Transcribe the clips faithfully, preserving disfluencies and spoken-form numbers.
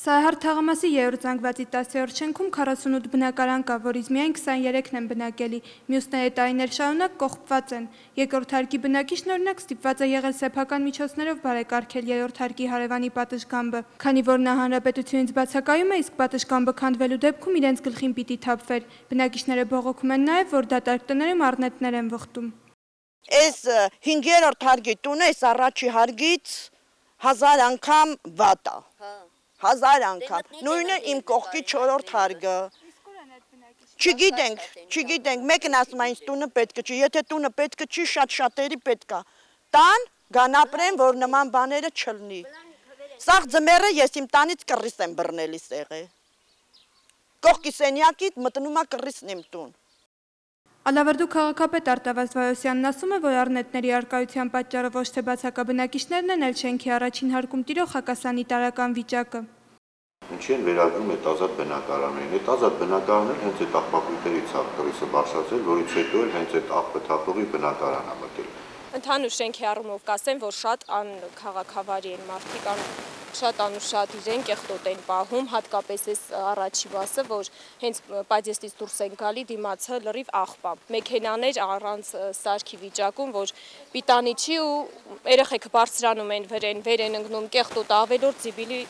Սարահար թաղամասի երրորդ զանգվածի տասերորդ շենքում քառասունութ բնակարան կա, որից միայն քսաներեքն են բնակելի, մյուսները տարիներ շարունակ կողպված են։ Երկրորդ հարկի բնակիչն օրինակ ստիպված է եղել սեփական միջոցներով բարեկարգել երրորդ հարկի հարևանի պատշգամբը, քանի որ նա հանրապետությունից բացակայում է, իսկ պատշգամբը քանդվելու դեպքում իրենց գլխին պիտի թափվեր։ Բնակիչները բողոքում են նաև, որ դատարկ տներում առնետներ են վխտում։ Այս հինգերորդ հարկի տունը այս առաջի հարկից հազար անգամ վատ է։ Հազար անգամ, նույնը իմ կողքի չորրորդ հարկը։ Չգիտենք, չգիտենք, մեկն ասում է ինձ տունը պետք չի, եթե տունը պետք չի, շատ շատերի պետք է։ Տան, գան ապրեն, որ նման բաները չլինի։ Սաղ ձմեռը ես իմ տանից կռիս եմ բռնելի սեղը։ Կողքի սենյակից մտնում է կռիսն իմ տուն։ Ալավերդու քաղաքապետ Արտավազդ Վայոսյանն ասում է, որ առնետների առկայության պատճառով ոչ թե բացակա բնակիչներն են, այլ շենքի առաջին հարկում տիրող հակասանիտարական վիճակը։ Ինչի են վերագրում այդ ազատ բնակարաններին։ Այդ ազատ բնակարանները հենց այդ աղբակույտերից է կռիսը բարձրացել, որից հետո էլ հենց այդ աղբը թափողի բնակարան է մտել։ Ընդհանուր շենքի առումով կասեմ, որ շատ անքաղաքավարի են մարդիկ, շատ անուշատ իրեն կեղտոտ են պահում, հատկապես այս առաջի մասը, որ հենց պադյեստից դուրս են գալի, դիմացը լրիվ աղբա։ Մեքենաներ առանց սարքի վիճակում, որ պիտանի չի ու երեխեքը բարձրանում են վրեն, վեր են ընկնում, կեղտոտ ավելորդ զիբիլի,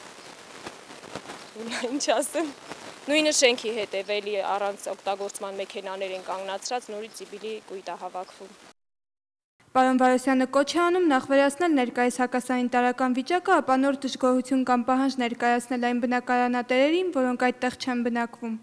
ինչ ասեմ, նույնը շենքի հետևելի առանց օգտագործման մեքենաներ են կանգնացրած, նորից զիբիլի կույտ է հավաքվում։ Պարոն Վայոսյանը կոչ է անում նախ վերացնել ներկայիս հակասանիտարական վիճակը, ապա նոր դժգոհություն կամ պահանջ ներկայացնել այն բնակարանատերերին, որոնք այդտեղ չեն բնակվում։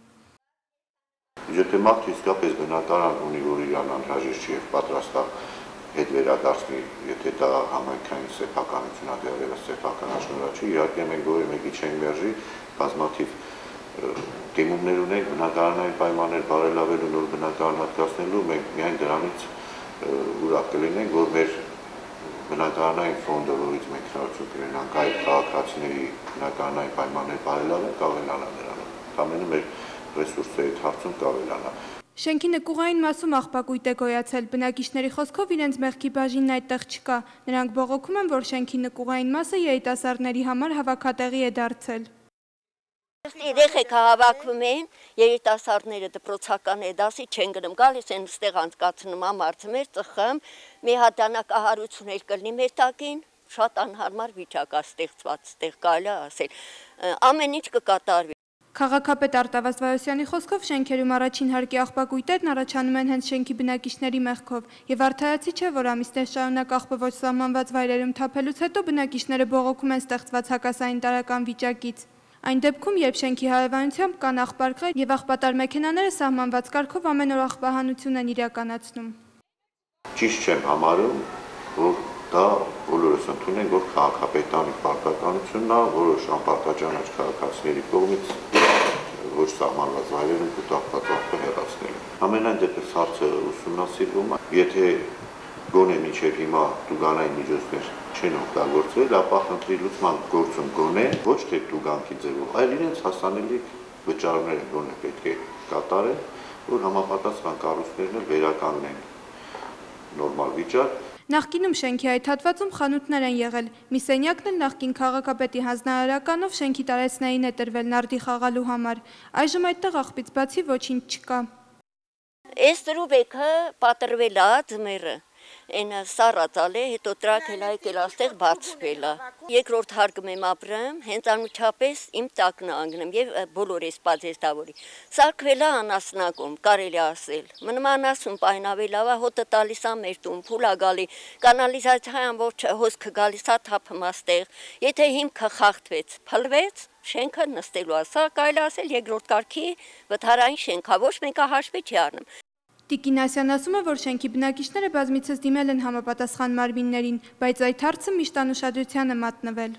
Եթե մարդը իսկապես բնակարան ունի, որ իրան անհրաժեշտ չի եւ պատրաստ է հետ վերադարձնի, եթե դա համայնքային սեփականություն է, դեռևս սեփական աշնորհ չի, իհարկե մենք որևէ մեկի չենք մերժի, բազմաթիվ դիմումներ ունենք բնակարանային պայմաններ բարելավելու, նոր բնակարան հատկացնելու, մենք միայն դրանից ուրախ կլինենք, որ մեր բնակարանային ֆոնդը, որից մենք հնարավորություն կունենանք այլ քաղաքացիների բնակարանային պայմաններ բարելավել, կավելանա նրանով։ Ամենը մեր ռեսուրսների հարցում կավելանա։ Շենքի նկուղային մասում աղբակույտ է գոյացել, բնակիչների խոսքով իրենց մեղքի բաժինն այդտեղ չկա։ Նրանք բողոքում են, որ շենքի նկուղային մասը երիտասարդների համար հավաքատեղի է դարձել։ Երեխեք հավաքվում էին, երիտասարդները դպրոցական դասի չեն գնում, գալիս են ստեղ անցկացնում ամարձներ, ծխում, մի հատ դանակահարություններ կլինի մեր տակին, շատ անհարմար վիճակ է ստեղծված, ստեղ կարելի է ասել, ամեն ինչ կկատարվի։ Քաղաքապետ Արտավազդ Վայոսյանի խոսքով շենքերում առաջին հարկի աղբակույտերն առաջանում են հենց շենքի բնակիչների մեղքով, եւ արդարացի չէ, որ ամիսներ շարունակ աղբը ոչ սահմանված վայրերում թափելուց հետո բնակիչները բողոքում են ստեղծված հակասանիտարական վիճակից։ Այն դեպքում, երբ շենքի հարևանությամբ կան աղբարկղեր եւ աղբատար մեքենաները սահմանված կարգով ամեն օր աղբահանություն են իրականացնում։ Ճիշտ չեմ համարում, որ դա բոլորս ընդունենք, որ քաղաքապետանի պարտականությունն է, որոշ անպարտաճանաչ քաղաքացիների կողմից ոչ սահմանված վայրերում կուտակված աղբը հեռացնել։ Ամենայն դեպս հարցը ուսումնասիրվում է, եթե գոնե մինչև հիմա տուգանային միջոցներ չեն օգտագործվել, ապա խնդրի լուծման գործում գոնե ոչ թե տուգանքի ձևով, այլ իրենց հասանելի վճարումները գոնե պետք է կատարեն, որ համապատասխան կառույցներն վերականգնեն նորմալ վիճակ։ Նախկինում շենքի այդ հատվածում խանութներ են եղել, մի սենյակն էլ նախկին քաղաքապետի հանձնարարականով շենքի տարեցներին է տրվել նարդի խաղալու համար, այժմ այդտեղ աղբից բացի ոչինչ չկա։ Այս տրուբեքը պատրվել է ձմեռը, այն սառածալ է, հետո տրակել է, եկել աստեղ բացվել է։ Երկրորդ հարկում եմ ապրում, հենց անմիջապես իմ տակն անգնում եւ բոլոր այս պադեստավորի։ Սարքվել է անասնակում, կարելի ասել։ Մնում անասուն պայնավել է, հոտը տալիս է մեր տուն, փուլ է գալի, կանալիզացիան ոչ հոսքը գալիս է թափում աստեղ։ Եթե հիմքը խախտվեց, փլվեց, շենքը նստելու է, սա կարելի ասել երկրորդ կարգի վթարային շենք է, ոչ մեկը հաշվի չի առնում։ Տիկին Ասյան ասում է, որ շենքի բնակիչները բազմիցս դիմել են համապատասխան մարմիններին, բայց այդ հարցը միշտ անուշադրության է մատնվել։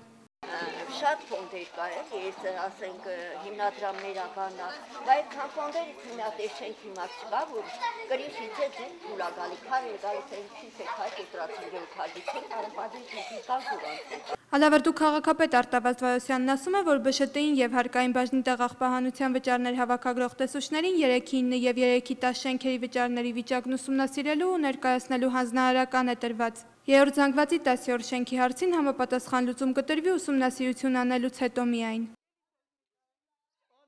Շատ ֆոնդեր կար, ես ասենք հիմնադրամներ աբանա, բայց քան ֆոնդերից հիմնադիր շենք հիմա չկա, որ կրիշից է ձեն փուլ է գալի, քարեր գալիս են շիչ է քայլ կտրացին քայլի, չեն արմբադի ֆիզիկալ զուրանց։ Ալավերդու քաղաքապետ Արտավազդ Վայոսյանն ասում է, որ ԲՇՏ-ին եւ հարկային բաժնի տեղաղբահանության վճարներ հավաքագրող տեսուչներին երեքի ինը եւ երեքի տասը շենքերի վճարների վիճակն ուսումնասիրելու ու ներկայացնելու հանձնարարական է տրված։ Երրորդ զանգվածի տասերորդ շենքի հարցին համապատասխան լուծում կտրվի ուսումնասիրություն անելուց հետո միայն։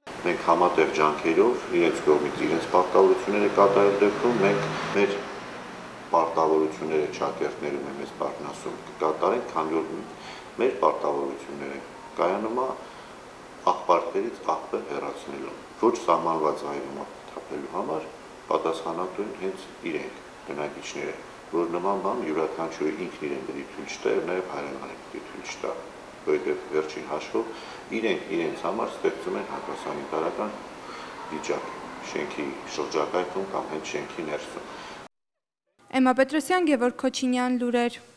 Մենք համատեղ ջանքերով իրենց կողմից իրենց պարտավորությունները կատարել դեպքում մենք մեր պարտավորությունները ճակերտներում եմ ես բառնասում կկատարենք, քանի որ մեր պարտավորությունները կայանում է աղբարկներից աղբեր հեռացնելու, ոչ սահմանված այրում թափելու համար պատասխանատու են հենց իրենք բնակիչները, որ նման բան յուրաքանչյուրը ինքն իրեն պետք է թույլ չտա եւ նաեւ հայրենիքին պետք է թույլ չտա, որովհետեւ վերջին հաշվով իրենք իրենց համար ստեղծում են հակասանիտարական վիճակ շենքի շրջակայքում կամ հենց շենքի ներսում։ Էմմա Պետրոսյան, Գևորգ Քոչինյան, լուրեր։